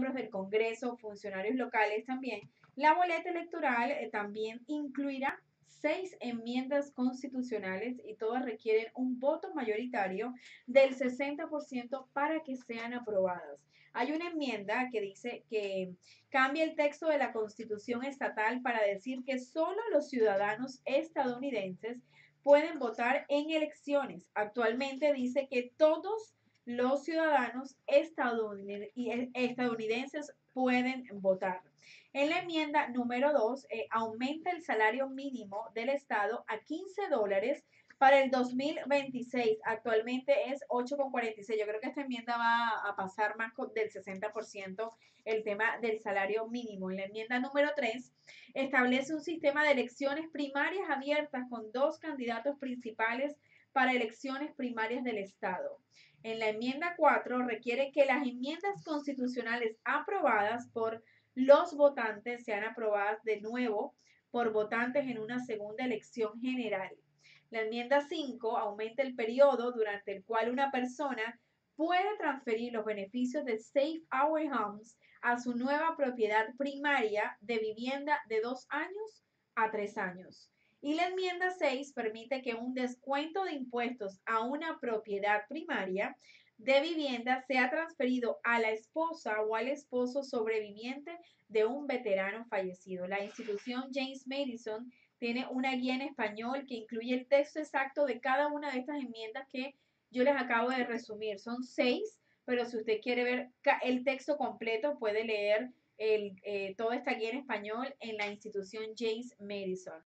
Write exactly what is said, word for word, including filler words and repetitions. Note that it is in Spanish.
miembros del Congreso, funcionarios locales también, la boleta electoral eh, también incluirá seis enmiendas constitucionales y todas requieren un voto mayoritario del sesenta por ciento para que sean aprobadas. Hay una enmienda que dice que cambia el texto de la Constitución estatal para decir que solo los ciudadanos estadounidenses pueden votar en elecciones. Actualmente dice que todos los ciudadanos estadounidenses pueden votar. En la enmienda número dos, eh, aumenta el salario mínimo del Estado a quince dólares para el dos mil veintiséis. Actualmente es ocho con cuarenta y seis. Yo creo que esta enmienda va a pasar más del sesenta por ciento el tema del salario mínimo. En la enmienda número tres, establece un sistema de elecciones primarias abiertas con dos candidatos principales para elecciones primarias del Estado. En la enmienda cuatro, requiere que las enmiendas constitucionales aprobadas por los votantes sean aprobadas de nuevo por votantes en una segunda elección general. La enmienda cinco aumenta el periodo durante el cual una persona puede transferir los beneficios de Safe Our Homes a su nueva propiedad primaria de vivienda de dos años a tres años. Y la enmienda seis permite que un descuento de impuestos a una propiedad primaria de vivienda sea transferido a la esposa o al esposo sobreviviente de un veterano fallecido. La institución James Madison tiene una guía en español que incluye el texto exacto de cada una de estas enmiendas que yo les acabo de resumir. Son seis, pero si usted quiere ver el texto completo, puede leer el, eh, toda esta guía en español en la institución James Madison.